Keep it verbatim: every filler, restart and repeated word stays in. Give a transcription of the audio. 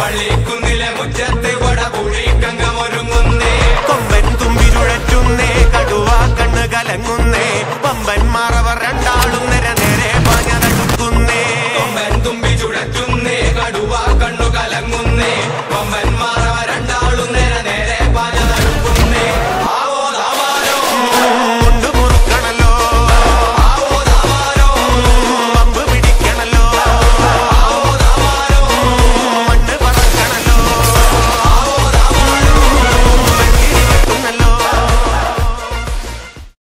പള്ളിക്കുന്നിലെ മുറ്റത്ത് വടപുഴിക്കങ്ങമൊരുങ്ങുന്നേ കൊമ്പൻ തുമ്പി ചുഴറ്റുന്നേ കടുവ കണ്ണ് കലങ്ങുന്നേ പമ്പന്മാർ അവർ രണ്ടാളുന്നേ